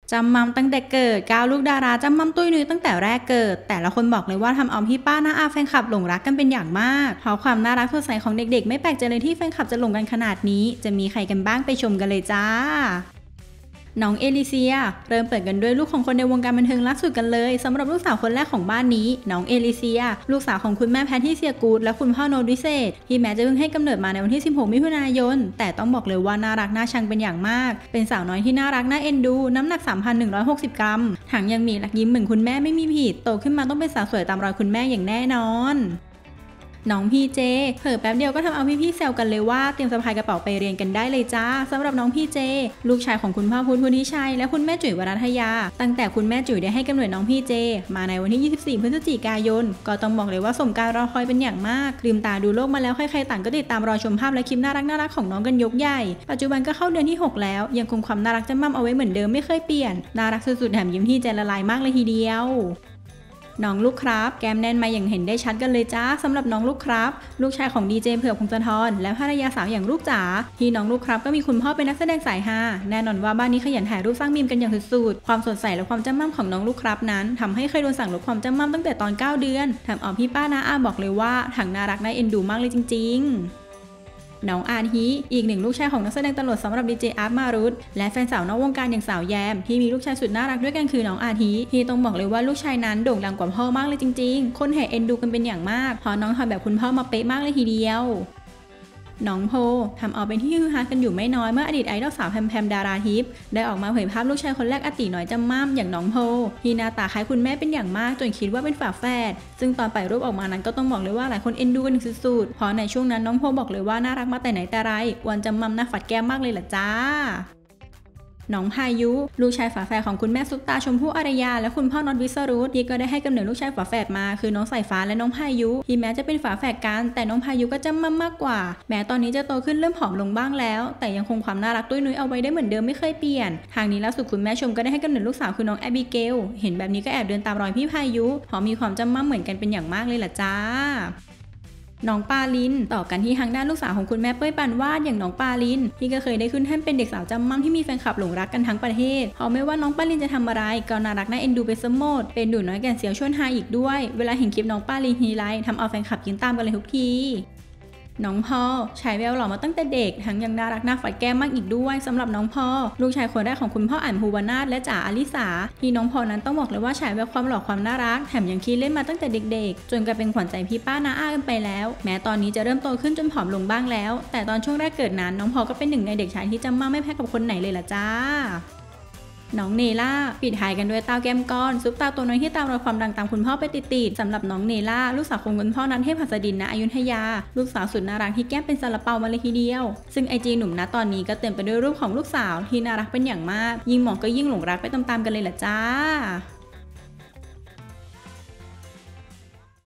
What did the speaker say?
จำมัมตั้งแต่เกิดก้าวลูกดาราจำมัมตุ้ยนุ้ยตั้งแต่แรกเกิดแต่ละคนบอกเลยว่าทำเอาพี่ป้าน้าอาแฟนคลับหลงรักกันเป็นอย่างมากเพราะความน่ารักสดใสของเด็กๆไม่แปลกใจเลยที่แฟนคลับจะหลงกันขนาดนี้จะมีใครกันบ้างไปชมกันเลยจ้าน้องเอลิเซียเริ่มเปิดกันด้วยลูกของคนในวงการบันเทิงล่าสุดกันเลยสำหรับลูกสาวคนแรกของบ้านนี้น้องเอลิเซียลูกสาวของคุณแม่แพทริเซียกูดและคุณพ่อโนดิเซตที่แม้จะเพิ่งให้กำเนิดมาในวันที่16มิถุนายนแต่ต้องบอกเลยว่าน่ารักน่าชังเป็นอย่างมากเป็นสาวน้อยที่น่ารักน่าเอ็นดูน้ำหนัก 3,160 กรัมถังยังมีหลักยิ้มเหมือนคุณแม่ไม่มีผิดโตขึ้นมาต้องเป็นสาวสวยตามรอยคุณแม่อย่างแน่นอนน้องพีเจเผลอแป๊บเดียวก็ทำเอาพี่ๆแซวกันเลยว่าเตรียมสะพายกระเป๋าไปเรียนกันได้เลยจ้าสำหรับน้องพีเจลูกชายของคุณพ่อพุทธิชัยและคุณแม่จุ๋ยวรัตยาตั้งแต่คุณแม่จุ๋ยได้ให้กำเนิดน้องพีเจมาในวันที่24พฤศจิกายนก็ต้องบอกเลยว่าสมการรอคอยเป็นอย่างมากลืมตาดูโลกมาแล้วใครๆต่างก็ติดตามรอชมภาพและคลิปน่ารักของน้องกันยกใหญ่ปัจจุบันก็เข้าเดือนที่6แล้วยังคงความน่ารักจำมั่มเอาไว้เหมือนเดิมไม่เคยเปลี่ยนน่ารักสุดๆแถมยิ้มที่ใจละลายมากเลยทีเดียวน้องลูกครับแก้มแน่นมาอย่างเห็นได้ชัดกันเลยจ้าสำหรับน้องลูกครับลูกชายของดีเจเผือกพงศธรและภรรยาสาวอย่างลูกจ๋าที่น้องลูกครับก็มีคุณพ่อเป็นนักแสดงสายฮาแน่นอนว่าบ้านนี้ขยันถ่ายรูปสร้างมีมกันอย่างสุดๆความสดใสและความจ้ำม่ำของน้องลูกครับนั้นทำให้เคยโดนสั่งลดความจ้ำม่ำตั้งแต่ตอน9 เดือนแถมเอาพี่ป้าน้าอาบอกเลยว่าถังน่ารักน่าเอ็นดูมากเลยจริงๆน้องอาร์ฮีอีกหนึ่งลูกชายของนักแสดงตลกสำหรับดีเจอาร์ตมารุตและแฟนสาวนอกวงการอย่างสาวแยมที่มีลูกชายสุดน่ารักด้วยกันคือน้องอาร์ฮีที่ต้องบอกเลยว่าลูกชายนั้นโด่งดังกว่าพ่อมากเลยจริงๆคนแห่เอ็นดูกันเป็นอย่างมากเพราะน้องทำแบบคุณพ่อมาเป๊ะมากเลยทีเดียวน้องโพทำเอาเป็นที่ฮือฮากันอยู่ไม่น้อยเมื่ออดีตไอดอลสาวแพมดาราทิพย์ได้ออกมาเผยภาพลูกชายคนแรกอติน้อยจำม่ำอย่างน้องโพที่หน้าตาคล้ายคุณแม่เป็นอย่างมากจนคิดว่าเป็นฝาแฝดซึ่งตอนปล่อยรูปออกมานั้นก็ต้องบอกเลยว่าหลายคนเอ็นดูกันสุดๆเพราะในช่วงนั้นน้องโพบอกเลยว่าน่ารักมาแต่ไหนแต่ไรวันจำม่ำหน้าฝัดแก้มมากเลยล่ะจ้าน้องพายุลูกชายฝาแฝดของคุณแม่ซุปตาชมพู่อารยาและคุณพ่อน็อตวิศรุตที่ก็ได้ให้กำเนิดลูกชายฝาแฝดมาคือน้องสายฟ้าและน้องพายุที่แม้จะเป็นฝาแฝดกันแต่น้องพายุก็จำมั่มมากกว่าแม้ตอนนี้จะโตขึ้นเริ่มผอมลงบ้างแล้วแต่ยังคงความน่ารักตุ้ยนุ้ยเอาไว้ได้เหมือนเดิมไม่เคยเปลี่ยนทางนี้ล่าสุดคุณแม่ชมก็ได้ให้กำเนิดลูกสาวคือน้องแอบิเกลเห็นแบบนี้ก็แอบเดินตามรอยพี่พายุเพราะมีความจำมั่มเหมือนกันเป็นอย่างมากเลยล่ะจ้าน้องปาลินต่อกันที่ทางด้านลูกสาวของคุณแม่เป้ยปานวาดอย่างน้องปาลินที่ก็เคยได้ขึ้นแท่นเป็นเด็กสาวจำมั่มที่มีแฟนคลับหลงรักกันทั้งประเทศเพราะไม่ว่าน้องปาลินจะทำอะไรก็น่ารักน่าเอ็นดูไปซะหมดเป็นดูน้อยแก่นเสียวชวนฮาอีกด้วยเวลาเห็นคลิปน้องปาลินทีไรทำเอาแฟนคลับยิ้มตามกันเลยทุกทีน้องพ่อฉายแววหล่อมาตั้งแต่เด็กทั้งยังน่ารักน่าฝัดแก้มมากอีกด้วยสำหรับน้องพ่อลูกชายคนแรกของคุณพ่ออั๋นภูวนาถและจ๋าอลิสาที่น้องพ่อนั้นต้องบอกเลยว่าฉายแววความหล่อความน่ารักแถมยังขี้เล่นมาตั้งแต่เด็กๆจนกลายเป็นขวัญใจพี่ป้าน้าอากันไปแล้วแม้ตอนนี้จะเริ่มโตขึ้นจนผอมลงบ้างแล้วแต่ตอนช่วงแรกเกิดนั้นน้องพ่อก็เป็นหนึ่งในเด็กชายที่จำมั่มไม่แพ้กับคนไหนเลยล่ะจ้าน้องเนล่าปิดท้ายกันด้วยเต้าแก้มก้อนซุปตาตัวน้อยที่ตามรอยความดังตามคุณพ่อไปติดๆสำหรับน้องเนล่าลูกสาวของคุณพ่อนันเทพหัสดินณอยุธยาลูกสาวสุดน่ารักที่แก้มเป็นซาลาเปามาเลยทีเดียวซึ่งไอจีหนุ่มณตอนนี้ก็เต็มไปด้วยรูปของลูกสาวที่น่ารักเป็นอย่างมากยิ่งมองก็ยิ่งหลงรักไปตามๆกันเลยล่ะจ้า